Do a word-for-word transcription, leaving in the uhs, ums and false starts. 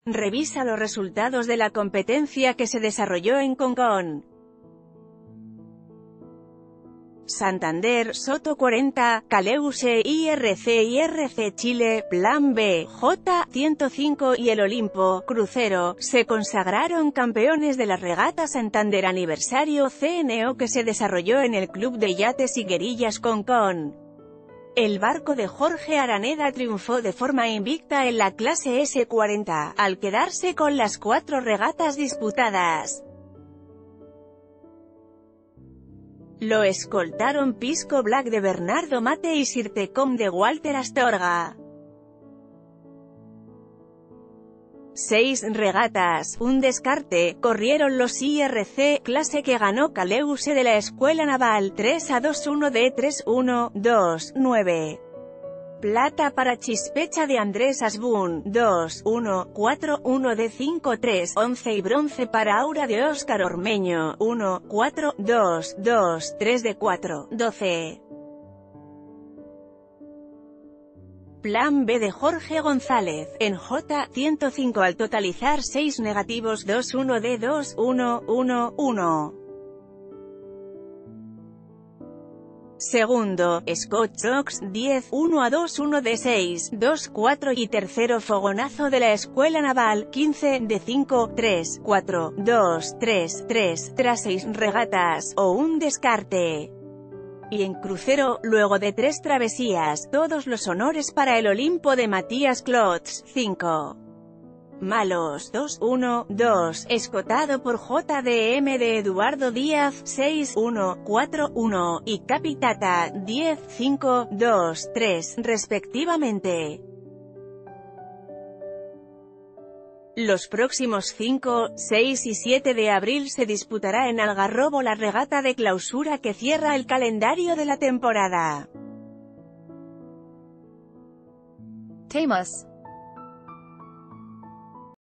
Revisa los resultados de la competencia que se desarrolló en Concón. Santander, Soto cuarenta, Caleuse, I R C I R C Chile, Plan B, J ciento cinco y el Olimpo, crucero, se consagraron campeones de la regata Santander Aniversario C N O que se desarrolló en el Club de Yates y Guerillas Concón. El barco de Jorge Araneda triunfó de forma invicta en la clase ese cuarenta, al quedarse con las cuatro regatas disputadas. Lo escoltaron Pisco Black de Bernardo Mate y Sirtecom de Walter Astorga. Seis regatas, un descarte, corrieron los I R C, clase que ganó Caleuse de la Escuela Naval, tres a dos uno D tres uno, dos, nueve. Plata para Chispecha de Andrés Asbun, dos, uno, cuatro, uno D cinco tres, once y bronce para Aura de Óscar Ormeño, uno, cuatro, dos, dos, tres D cuatro, doce. Plan B de Jorge González, en J ciento cinco al totalizar seis negativos dos uno D dos, uno, uno, uno. Segundo, Scott Rocks, diez, uno a dos uno D seis, dos, cuatro y tercero Fogonazo de la Escuela Naval, quince, D cinco, tres, cuatro, dos, tres, tres, tras seis regatas, o un descarte. Y en crucero, luego de tres travesías, todos los honores para el Olimpo de Matías Clots, cinco. Malos, dos, uno, dos, escotado por J D M de Eduardo Díaz, seis, uno, cuatro, uno, y Capitata, diez, cinco, dos, tres, respectivamente. Los próximos cinco, seis y siete de abril se disputará en Algarrobo la regata de clausura que cierra el calendario de la temporada. Temas.